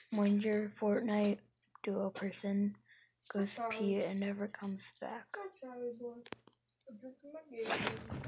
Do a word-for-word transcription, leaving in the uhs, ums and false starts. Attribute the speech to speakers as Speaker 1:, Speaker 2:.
Speaker 1: When your Fortnite duo person goes pee and never comes back.